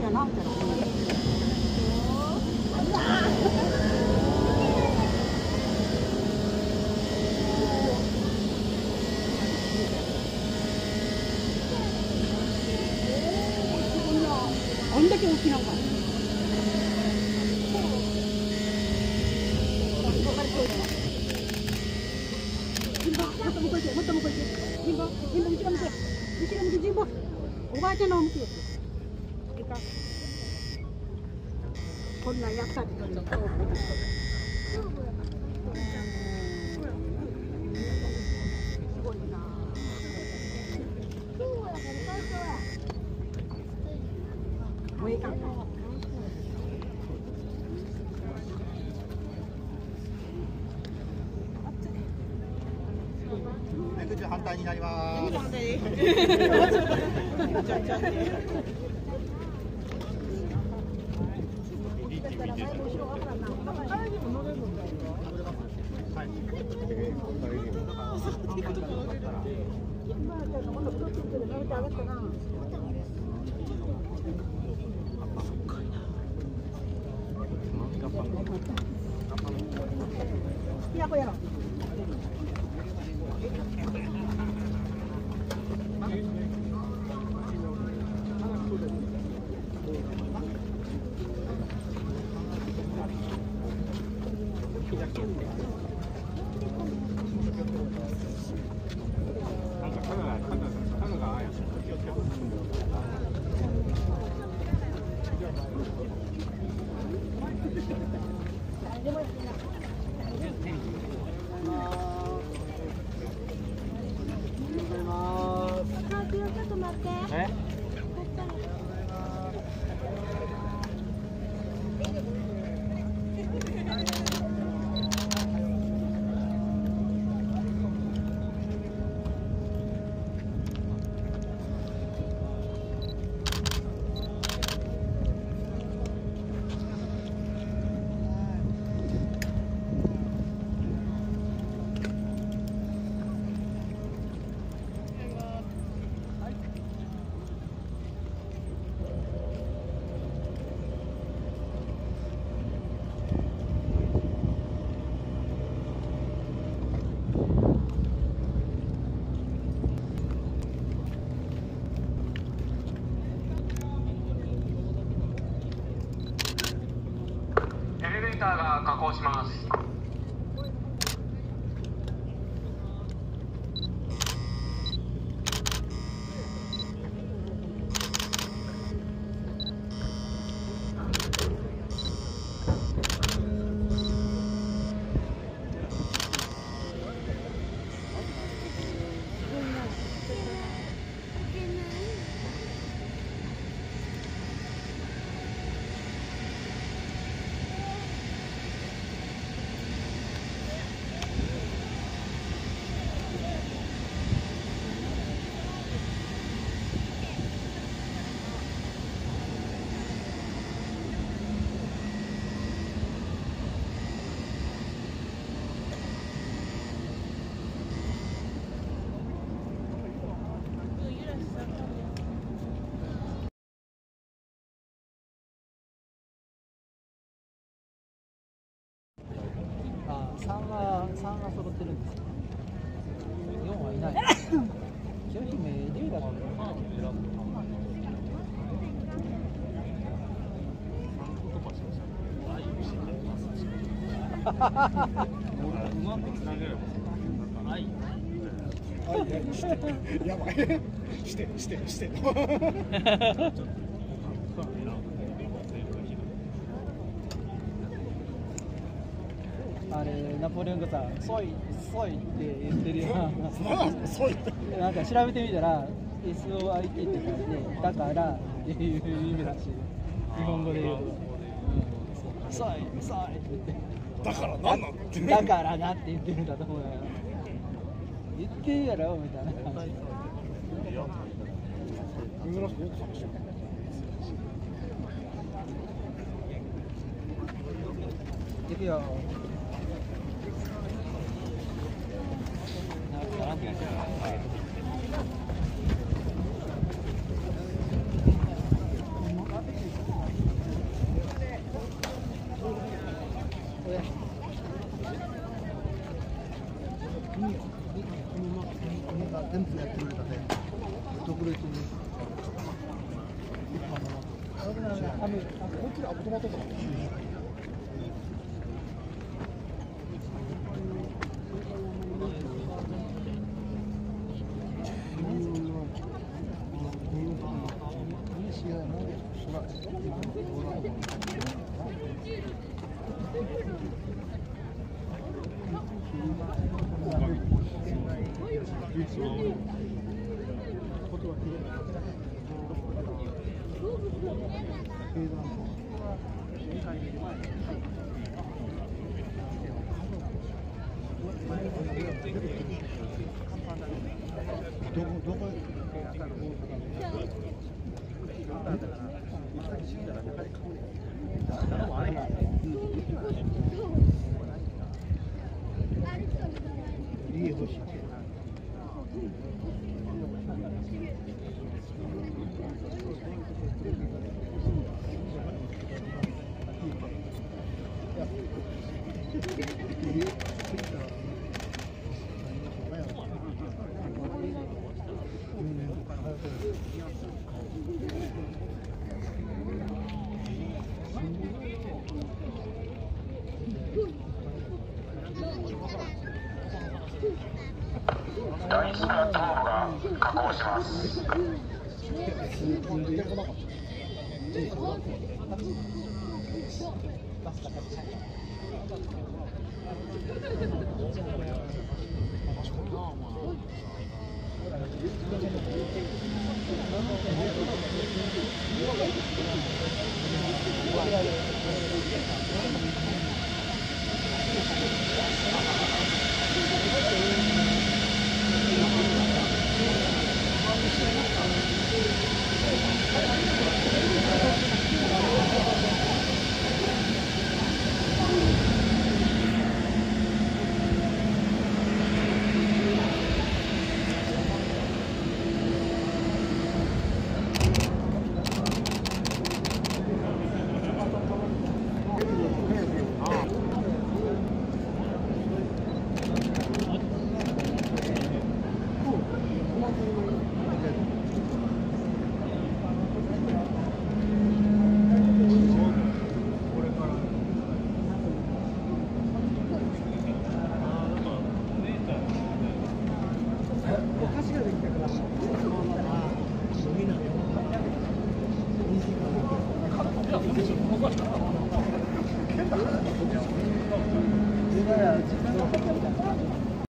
やなみたいな。あんだけ大きなのか。もっと向こう行け。ジンボ、後ろ向け。後ろ向け、ジンボ。おばあちゃんの向け。こんなんやったって言うの。すごいな。もういいか。 口反対になります。 やこやろ。 エレベーターが下降します。 3は揃ってるんですよ。4はいない。清姫龍だと。 やばい。して。 あれナポレオンがさ、ソイって言ってるよな。なんか調べてみたら SOIT って書いて、だからっていう意味らしい。日本語で言うと、ソイって言って。 だからなんなんって。 だからなって言ってるんだと思うよ。言ってるやろみたいな。行くよ。 ちらトマトとか。 第一プラットフォームが確保します。 いやいや